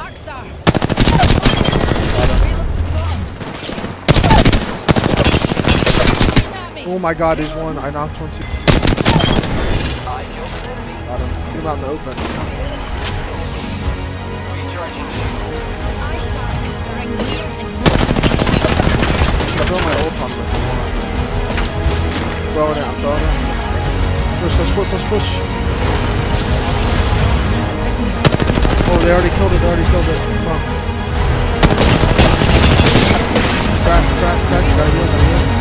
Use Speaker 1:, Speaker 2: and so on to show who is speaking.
Speaker 1: Rockstar.
Speaker 2: Oh my god, there's one. I knocked one too. Got him. Get him out in the open. I'm throwing my ult on him. Throwing it, I'm throwing it. Push, let's push, let's push. Oh, they already killed it, Come on. Crack, you gotta heal.